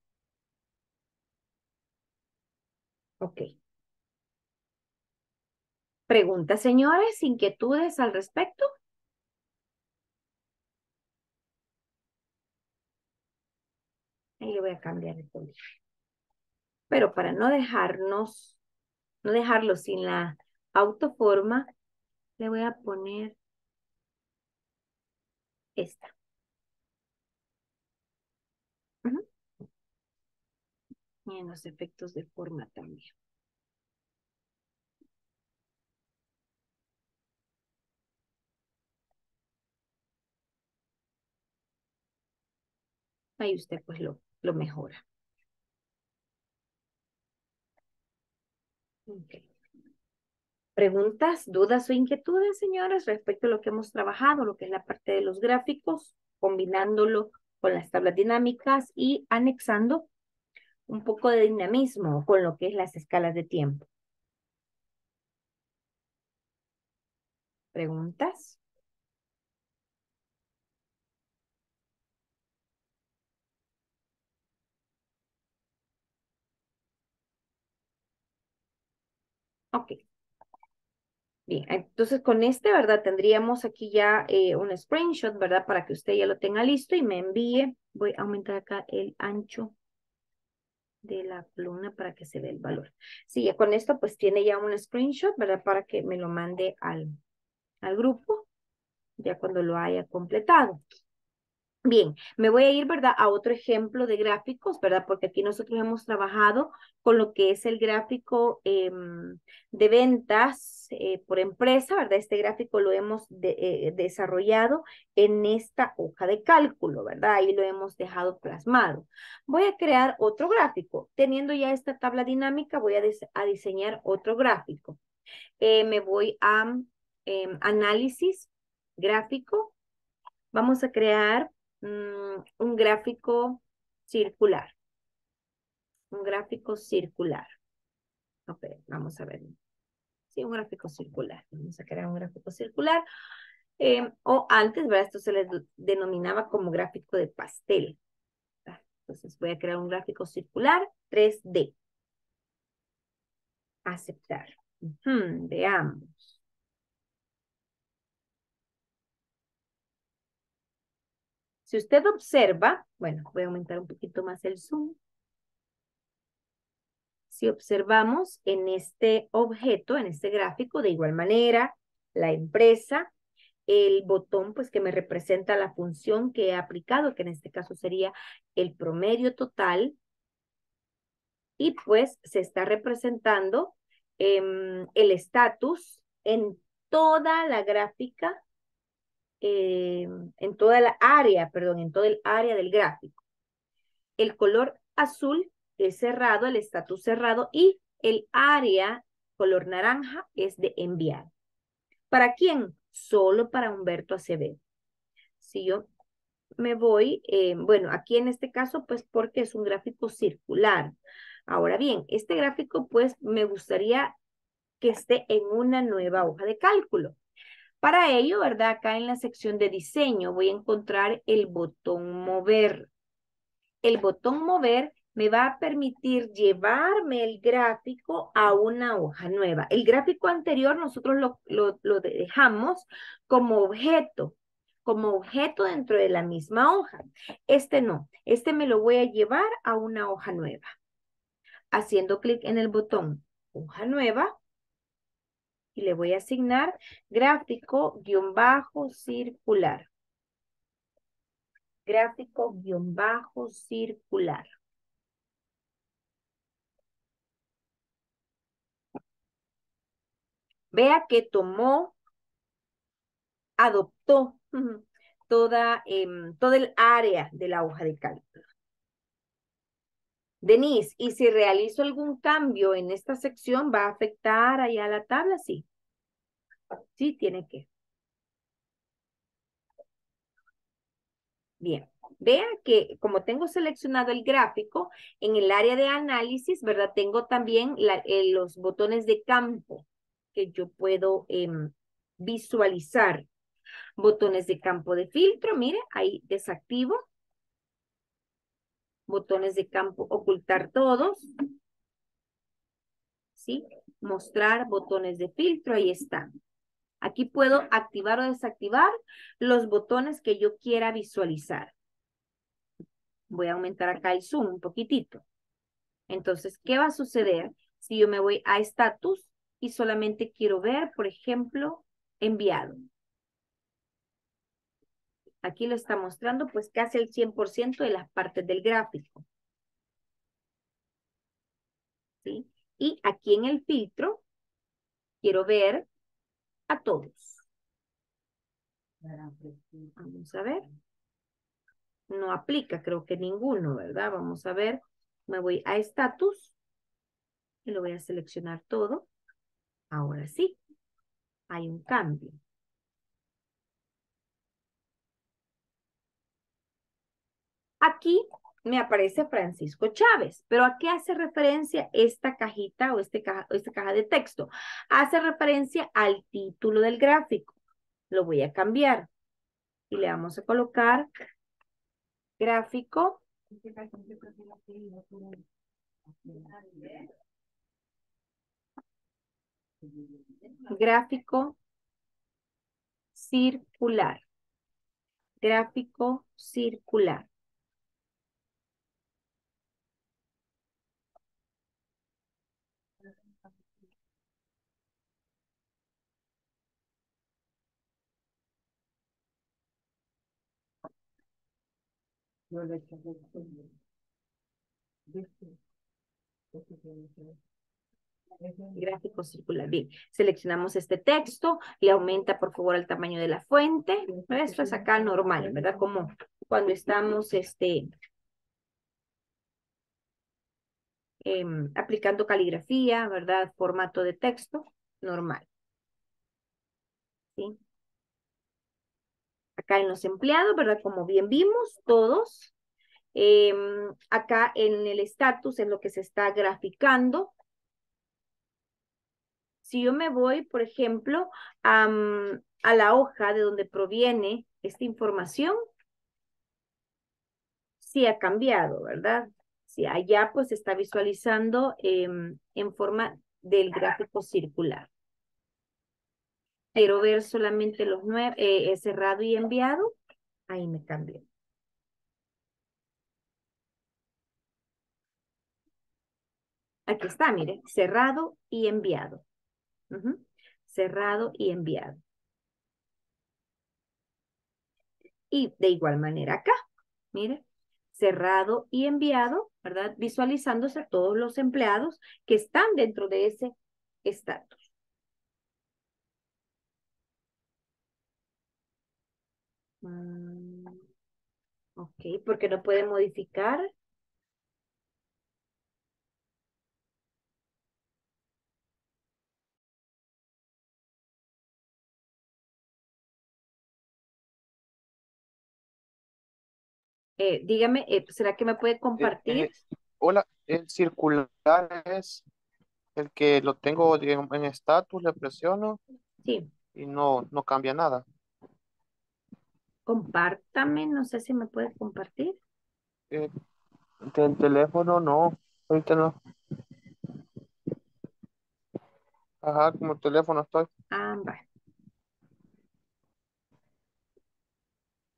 Speaker 2: Ok. ¿Preguntas, señores? ¿Inquietudes al respecto? Ahí le voy a cambiar el color. Pero para no dejarlo sin la autoforma, le voy a poner esta. Ujú. Y en los efectos de forma también. Ahí usted pues lo mejora. Ok. ¿Preguntas, dudas o inquietudes, señores, respecto a lo que hemos trabajado, lo que es la parte de los gráficos, combinándolo con las tablas dinámicas y anexando un poco de dinamismo con lo que es las escalas de tiempo? ¿Preguntas? Ok. Bien, entonces con este, ¿verdad? Tendríamos aquí ya un screenshot, ¿verdad? Para que usted ya lo tenga listo y me envíe. Voy a aumentar acá el ancho de la columna para que se vea el valor. Sí, ya con esto pues tiene ya un screenshot, ¿verdad? Para que me lo mande al grupo, ya cuando lo haya completado. Bien, me voy a ir, ¿verdad? A otro ejemplo de gráficos, ¿verdad? Porque aquí nosotros hemos trabajado con lo que es el gráfico de ventas por empresa, ¿verdad? Este gráfico lo hemos desarrollado en esta hoja de cálculo, ¿verdad? Ahí lo hemos dejado plasmado. Voy a crear otro gráfico. Teniendo ya esta tabla dinámica, voy a diseñar otro gráfico. Me voy a análisis gráfico. Vamos a crear un gráfico circular. Un gráfico circular. Ok, vamos a ver. Sí, un gráfico circular. Vamos a crear un gráfico circular. O antes, ¿verdad? Esto se les denominaba como gráfico de pastel. Entonces voy a crear un gráfico circular 3D. Aceptar. Veamos. Si usted observa, bueno, voy a aumentar un poquito más el zoom. Si observamos en este objeto, en este gráfico, de igual manera, la empresa, el botón pues que me representa la función que he aplicado, que en este caso sería el promedio total, y pues se está representando el estatus en toda la gráfica, en toda la área, perdón, en todo el área del gráfico. El color azul es cerrado, el estatus cerrado, y el área color naranja es de enviar. ¿Para quién? Solo para Humberto Acevedo. Si yo me voy, bueno, aquí en este caso, pues porque es un gráfico circular. Ahora bien, este gráfico, pues me gustaría que esté en una nueva hoja de cálculo. Para ello, ¿verdad? Acá en la sección de diseño voy a encontrar el botón mover. El botón mover me va a permitir llevarme el gráfico a una hoja nueva. El gráfico anterior nosotros lo dejamos como objeto dentro de la misma hoja. Este no, este me lo voy a llevar a una hoja nueva. Haciendo clic en el botón hoja nueva, Y le voy a asignar gráfico guión bajo circular. Gráfico guión bajo circular. Vea que tomó, adoptó todo el área de la hoja de cálculo. Denise, ¿y si realizo algún cambio en esta sección, va a afectar allá la tabla? Sí. Sí, tiene que. Bien. Vean que como tengo seleccionado el gráfico, en el área de análisis, ¿verdad? Tengo también los botones de campo que yo puedo visualizar. Botones de campo de filtro, mire, ahí desactivo. Botones de campo, ocultar todos. ¿Sí? Mostrar botones de filtro, ahí está. Aquí puedo activar o desactivar los botones que yo quiera visualizar. Voy a aumentar acá el zoom un poquitito. Entonces, ¿qué va a suceder si yo me voy a estatus y solamente quiero ver, por ejemplo, enviado? Aquí lo está mostrando pues casi el 100% de las partes del gráfico. ¿Sí? Y aquí en el filtro quiero ver a todos. Vamos a ver. No aplica, creo que ninguno, ¿verdad? Vamos a ver. Me voy a estatus y lo voy a seleccionar todo. Ahora sí, hay un cambio. Aquí me aparece Francisco Chávez, pero ¿a qué hace referencia esta cajita o esta caja de texto? Hace referencia al título del gráfico. Lo voy a cambiar y le vamos a colocar gráfico. Gráfico circular. Gráfico circular. Gráfico circular. Bien, seleccionamos este texto, le aumenta por favor el tamaño de la fuente. Esto es acá normal, ¿verdad? Como cuando estamos aplicando caligrafía, ¿verdad? Formato de texto, normal. ¿Sí? Acá en los empleados, ¿verdad? Como bien vimos, todos. Acá en el estatus es lo que se está graficando. Si yo me voy, por ejemplo, a la hoja de donde proviene esta información, sí ha cambiado, ¿verdad? Sí, allá pues se está visualizando en forma del gráfico circular. Quiero ver solamente los 9, cerrado y enviado. Ahí me cambió. Aquí está, mire, cerrado y enviado. Cerrado y enviado. Y de igual manera acá, mire, cerrado y enviado, ¿verdad? Visualizándose todos los empleados que están dentro de ese estatus. Ok, porque no puede modificar. Dígame, ¿será que me puede
Speaker 5: Eh,
Speaker 2: compartir?
Speaker 5: eh, hola, el circular es el que lo tengo en estatus, le presiono
Speaker 2: Sí,
Speaker 5: y no cambia nada.
Speaker 2: compártame, no sé si me puede compartir.
Speaker 5: Eh, del teléfono no, ahorita no. Ajá, como teléfono estoy.
Speaker 2: Ah, va.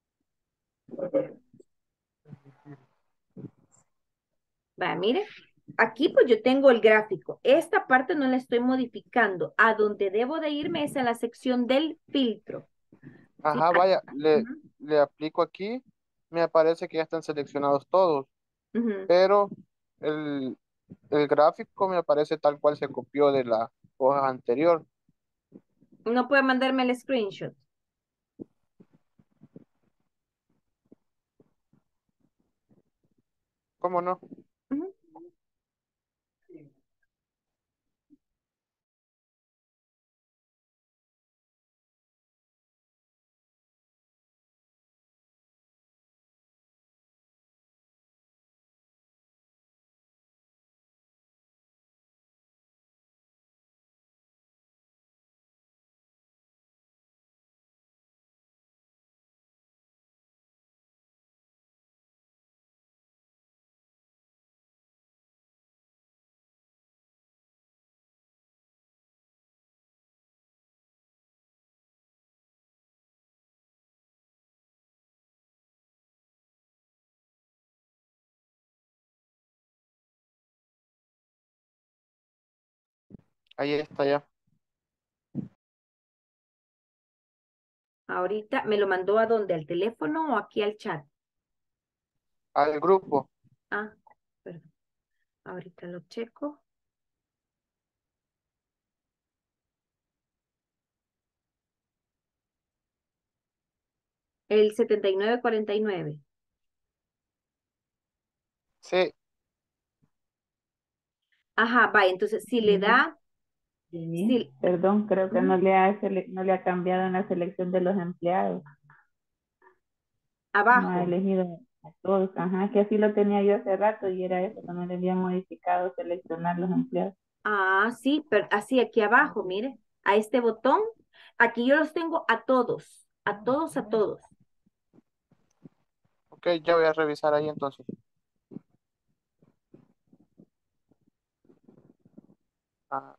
Speaker 2: Va, mire. aquí pues yo tengo el gráfico. Esta parte no la estoy modificando. A donde debo de irme es a la sección del filtro. ¿Sí?
Speaker 5: Ajá, vaya,
Speaker 2: Ujú,
Speaker 5: le aplico aquí. Me aparece que ya están seleccionados todos,
Speaker 2: ujú.
Speaker 5: pero el, el gráfico me aparece tal cual se copió de la hoja anterior.
Speaker 2: No puede mandarme el screenshot.
Speaker 5: ¿Cómo no?
Speaker 2: Ujú.
Speaker 5: Ahí está ya.
Speaker 2: Ahorita me lo mandó a dónde, al teléfono o aquí al chat.
Speaker 5: Al grupo.
Speaker 2: Ah, perdón. Ahorita lo checo. El 7949.
Speaker 5: Sí,
Speaker 2: Ajá, va, entonces si le
Speaker 6: Jenny,
Speaker 2: da,
Speaker 6: Jenny,
Speaker 2: si,
Speaker 6: perdón, creo que
Speaker 2: ujú,
Speaker 6: no le ha cambiado en la selección de los empleados. No ha
Speaker 2: abajo.
Speaker 6: elegido a todos. Ajá, que así lo tenía yo hace rato y era eso, que no le había modificado seleccionar los empleados.
Speaker 2: Ah, sí, pero así aquí abajo, mire, a este botón, aquí yo los tengo a todos, a todos, a todos.
Speaker 5: ok, ya voy a revisar ahí entonces. Ah,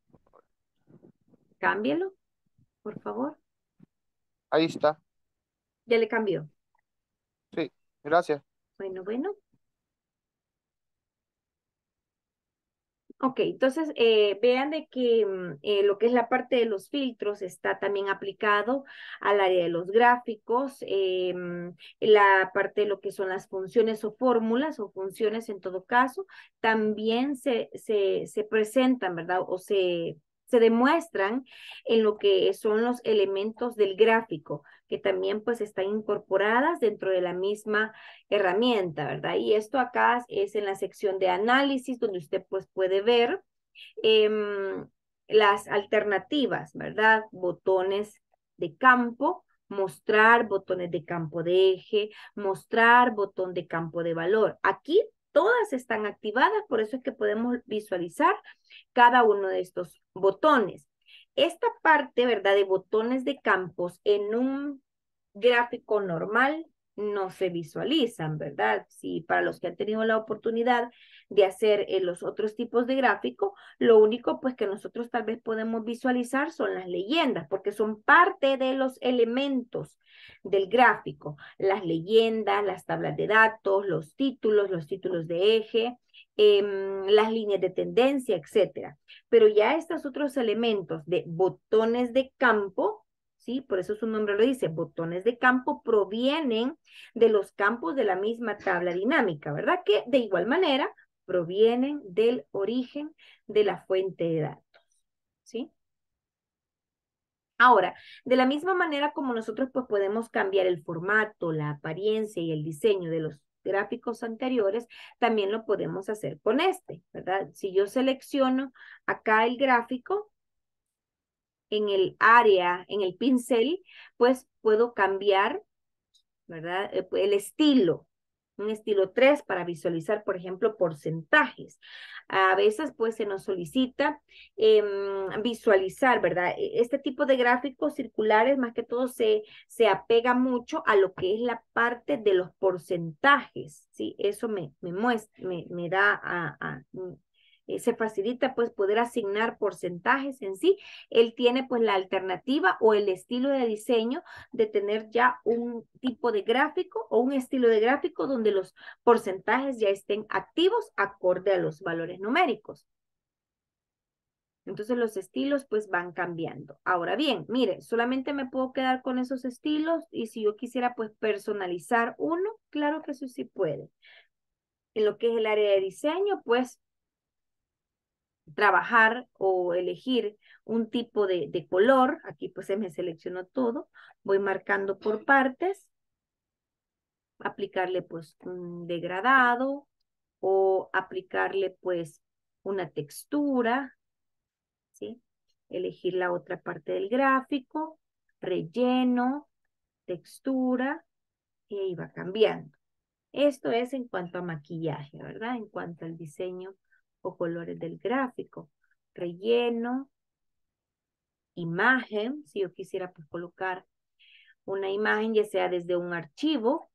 Speaker 2: Cámbielo, por favor.
Speaker 5: ahí está.
Speaker 2: Ya le cambió.
Speaker 5: Sí, gracias.
Speaker 2: Bueno, bueno. Ok, entonces vean de que lo que es la parte de los filtros está también aplicado al área de los gráficos, la parte de lo que son las funciones o fórmulas o funciones en todo caso, también se presentan, ¿verdad? O se demuestran en lo que son los elementos del gráfico, que también pues están incorporadas dentro de la misma herramienta, ¿verdad? Y esto acá es en la sección de análisis, donde usted pues puede ver las alternativas, ¿verdad? Botones de campo, mostrar botones de campo de eje, mostrar botón de campo de valor. Aquí todas están activadas, por eso es que podemos visualizar cada uno de estos botones. Esta parte, ¿verdad? De botones de campos en un gráfico normal no se visualizan, ¿verdad? Si para los que han tenido la oportunidad de hacer los otros tipos de gráfico, lo único pues que nosotros tal vez podemos visualizar son las leyendas, porque son parte de los elementos del gráfico, las leyendas, las tablas de datos, los títulos de eje, las líneas de tendencia, etcétera. Pero ya estos otros elementos de botones de campo, ¿sí? Por eso su nombre lo dice, botones de campo provienen de los campos de la misma tabla dinámica, ¿verdad? Que de igual manera provienen del origen de la fuente de datos, ¿sí? Ahora, de la misma manera como nosotros pues podemos cambiar el formato, la apariencia y el diseño de los gráficos anteriores, también lo podemos hacer con este, ¿verdad? Si yo selecciono acá el gráfico, en el área, en el pincel, pues puedo cambiar, ¿verdad? El estilo, un estilo 3 para visualizar, por ejemplo, porcentajes. A veces, pues, se nos solicita visualizar, ¿verdad? Este tipo de gráficos circulares, más que todo, se apega mucho a lo que es la parte de los porcentajes, ¿sí? Eso me muestra, me da se facilita pues poder asignar porcentajes en sí. Él tiene pues la alternativa o el estilo de diseño de tener ya un tipo de gráfico o un estilo de gráfico donde los porcentajes ya estén activos acorde a los valores numéricos. Entonces los estilos pues van cambiando. Ahora bien, mire, solamente me puedo quedar con esos estilos y si yo quisiera pues personalizar uno, claro que eso sí puede. En lo que es el área de diseño, pues trabajar o elegir un tipo de color. Aquí pues se me seleccionó todo. Voy marcando por partes. Aplicarle pues un degradado o aplicarle pues una textura, ¿sí? Elegir la otra parte del gráfico, relleno, textura, y ahí va cambiando. Esto es en cuanto a maquillaje, ¿verdad? En cuanto al diseño o colores del gráfico. Relleno, imagen, si yo quisiera pues colocar una imagen, ya sea desde un archivo.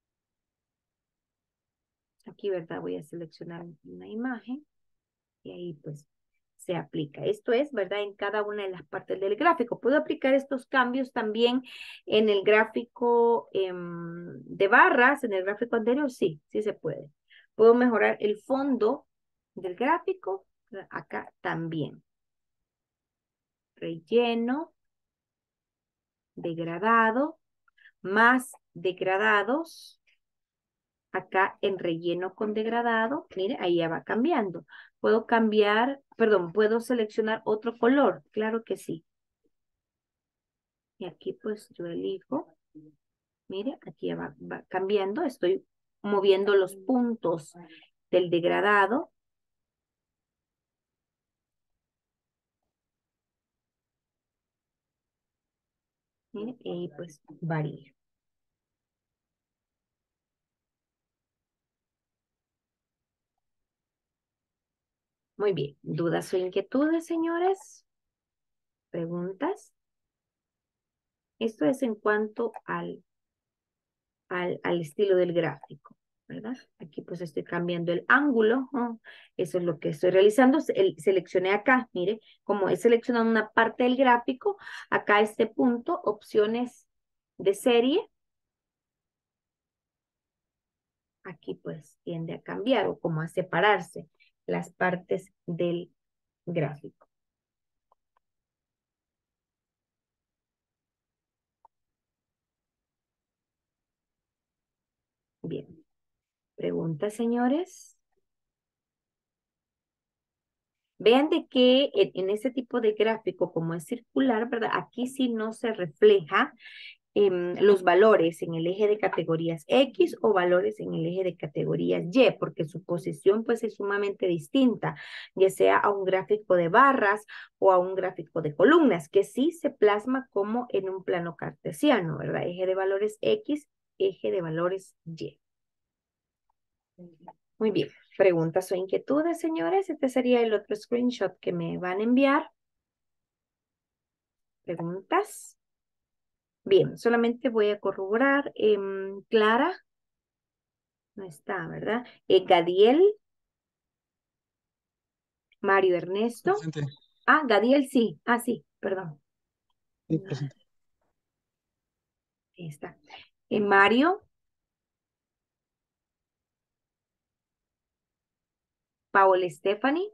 Speaker 2: Aquí, ¿verdad? Voy a seleccionar una imagen y ahí pues se aplica. Esto es, ¿verdad? En cada una de las partes del gráfico. ¿Puedo aplicar estos cambios también en el gráfico de barras, en el gráfico anterior? Sí, sí se puede. ¿Puedo mejorar el fondo del gráfico? Acá también. Relleno, degradado, más degradados. Acá en relleno con degradado, mire, ahí ya va cambiando. Puedo cambiar, perdón, puedo seleccionar otro color, claro que sí. Y aquí pues yo elijo, mire, aquí ya va cambiando, estoy moviendo los puntos del degradado. Mire, y pues varía. Muy bien, ¿dudas o inquietudes, señores? ¿Preguntas? Esto es en cuanto al estilo del gráfico, ¿verdad? Aquí pues estoy cambiando el ángulo, ¿no? Eso es lo que estoy realizando. Seleccioné acá, mire, como he seleccionado una parte del gráfico, acá este punto, opciones de serie, aquí pues tiende a cambiar o como a separarse las partes del gráfico. Bien. ¿Preguntas, señores? Vean de que en ese tipo de gráfico, como es circular, ¿verdad? Aquí sí no se refleja los valores en el eje de categorías X o valores en el eje de categorías Y, porque su posición pues es sumamente distinta, ya sea a un gráfico de barras o a un gráfico de columnas, que sí se plasma como en un plano cartesiano, ¿verdad? Eje de valores X, eje de valores Y. Muy bien. ¿Preguntas o inquietudes, señores? Este sería el otro screenshot que me van a enviar. ¿Preguntas? Bien, solamente voy a corroborar. Clara, no está, ¿verdad? Gadiel, Mario Ernesto.
Speaker 7: Presente.
Speaker 2: Ah, Gadiel sí. Ah, sí, perdón.
Speaker 7: Sí, presente.
Speaker 2: Ahí está. Mario, Paola Stephanie.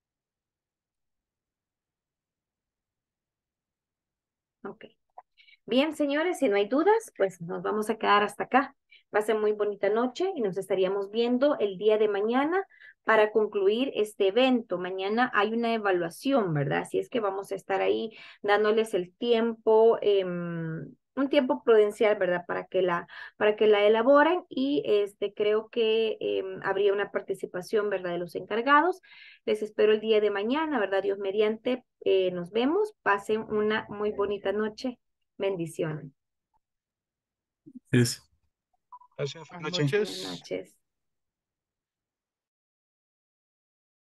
Speaker 2: Ok. Bien, señores, si no hay dudas, pues nos vamos a quedar hasta acá. Va a ser muy bonita noche y nos estaríamos viendo el día de mañana para concluir este evento. Mañana hay una evaluación, ¿verdad? Así es que vamos a estar ahí dándoles el tiempo, un tiempo prudencial, ¿verdad? Para que la elaboren y creo que habría una participación, ¿verdad? De los encargados. Les espero el día de mañana, ¿verdad? Dios mediante, nos vemos. Pasen una muy bonita noche. Bendiciones.
Speaker 7: Gracias. Buenas
Speaker 2: Buenas
Speaker 7: noches.
Speaker 2: noches.